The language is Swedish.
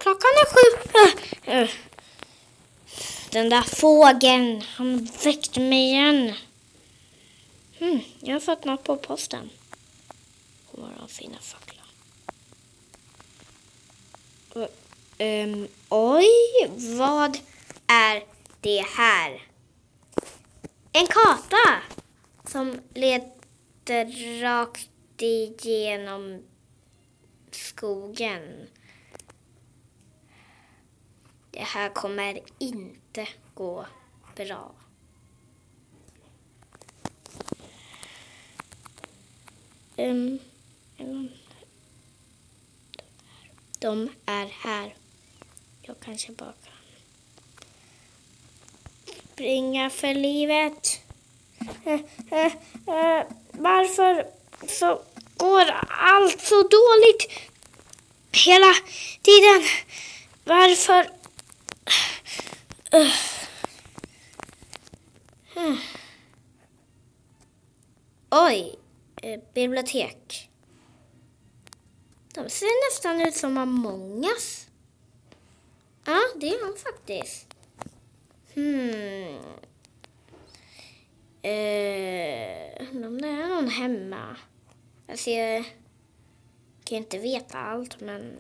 Klockan är 7. Den där fågeln, han väckte mig igen. Jag har fått något på posten. Våra fina fackla. Oj, vad är det här? En karta som leder rakt igenom skogen. Det här kommer inte gå bra. De är här. Jag kanske bara kan springa för livet. Varför så går allt så dåligt hela tiden? Varför? Oj, bibliotek. De ser nästan ut som Among Us. Ja, det är han faktiskt. Om det är någon hemma. Alltså, jag kan inte veta allt, men...